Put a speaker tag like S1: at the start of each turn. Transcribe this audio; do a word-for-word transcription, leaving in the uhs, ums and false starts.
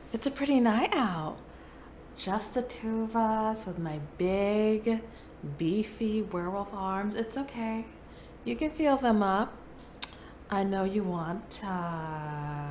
S1: It's a pretty night out. Just the two of us with my big, beefy werewolf arms. It's okay. You can feel them up. I know you want touch.